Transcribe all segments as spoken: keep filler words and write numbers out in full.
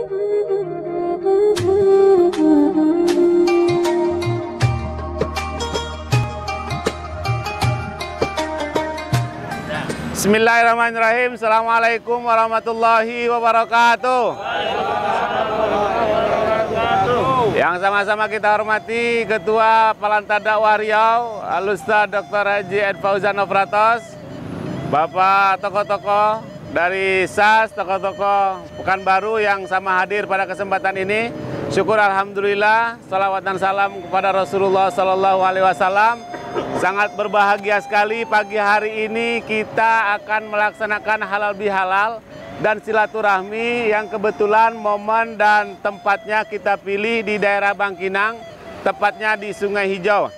Bismillahirrahmanirrahim. Assalamualaikum warahmatullahi wabarakatuh. Yang sama-sama kita hormati Ketua Palanta Dakwah Riau, Al-Ustaz Doktor Haji Ed Fauzan Nofratos, Bapak tokoh-tokoh dari S A S, tokoh-tokoh Pekanbaru yang sama hadir pada kesempatan ini. Syukur alhamdulillah, salawat dan salam kepada Rasulullah Sallallahu Alaihi Wasallam. Sangat berbahagia sekali pagi hari ini kita akan melaksanakan halal bihalal dan silaturahmi yang kebetulan momen dan tempatnya kita pilih di daerah Bangkinang, tepatnya di Sungai Hijau.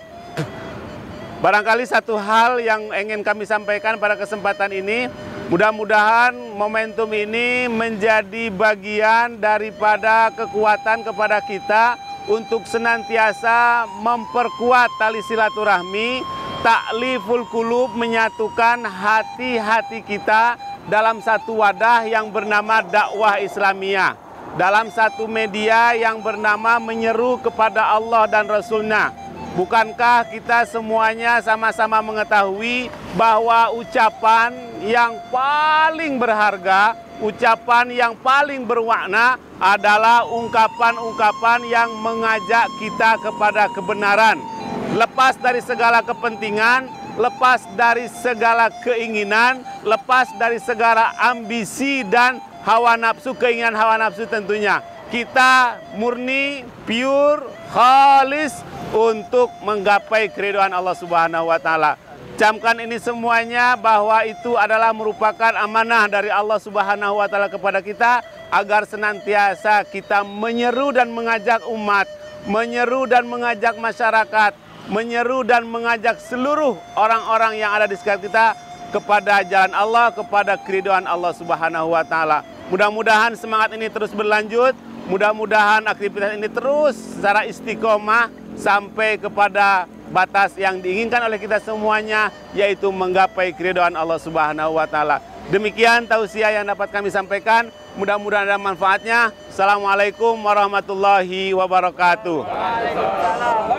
Barangkali satu hal yang ingin kami sampaikan pada kesempatan ini, mudah-mudahan momentum ini menjadi bagian daripada kekuatan kepada kita untuk senantiasa memperkuat tali silaturahmi, ta'liful qulub, menyatukan hati-hati kita dalam satu wadah yang bernama dakwah Islamiyah, dalam satu media yang bernama menyeru kepada Allah dan Rasulnya. Bukankah kita semuanya sama-sama mengetahui bahwa ucapan yang paling berharga, ucapan yang paling bermakna adalah ungkapan-ungkapan yang mengajak kita kepada kebenaran. Lepas dari segala kepentingan, lepas dari segala keinginan, lepas dari segala ambisi dan hawa nafsu, keinginan hawa nafsu tentunya. Kita murni, pure, khalis untuk menggapai keridhaan Allah Subhanahu wa taala. Camkan ini semuanya bahwa itu adalah merupakan amanah dari Allah Subhanahu wa taala kepada kita agar senantiasa kita menyeru dan mengajak umat, menyeru dan mengajak masyarakat, menyeru dan mengajak seluruh orang-orang yang ada di sekitar kita kepada jalan Allah, kepada keridhaan Allah Subhanahu wa taala. Mudah-mudahan semangat ini terus berlanjut, mudah-mudahan aktivitas ini terus secara istiqomah sampai kepada batas yang diinginkan oleh kita semuanya, yaitu menggapai keridhaan Allah Subhanahu wa taala. Demikian tausiah yang dapat kami sampaikan. Mudah-mudahan ada manfaatnya. Assalamualaikum warahmatullahi wabarakatuh.